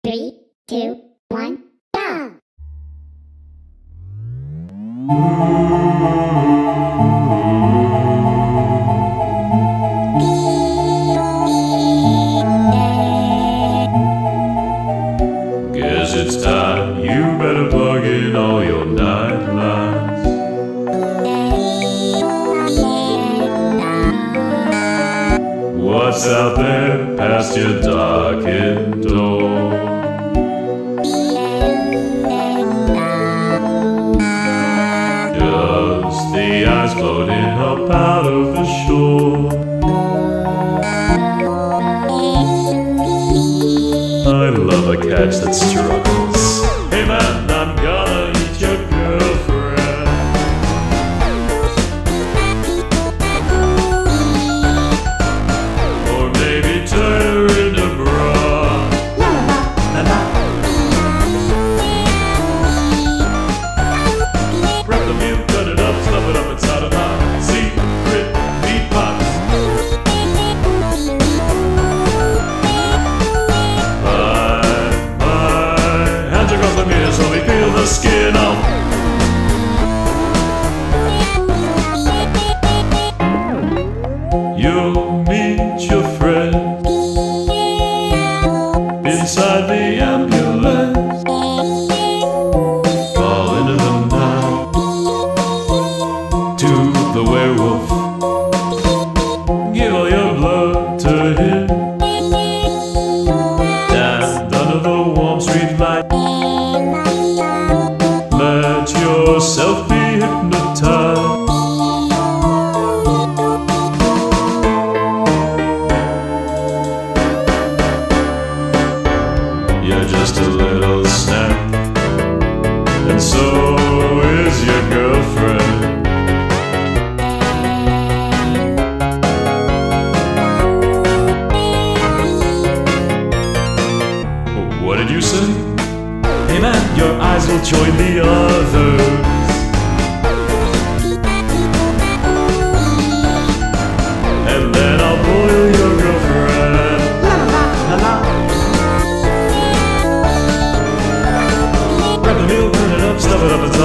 3, 2, 1, go! Guess it's time, you better plug in all your night lights. What's out there past your darkened door? Just the ice floating up out of the shore. I love a catch that struggles. Hey man, I'm gonna eat your girlfriend. Or maybe turn her into broth. Grab the meal, cut it up, stuff it up inside of my secret meat box. So we peel the skin off. You'll meet your friend inside the ambulance. Fall into the night to the werewolf. Give all your blood to him. Stand under the warm street light. Let yourself be hypnotized. You're just a little snap, and so is your girlfriend. What did you say? Hey man, your eyes will join the others. And then I'll boil your girlfriend. Grab the meal, turn it up, stuff it up.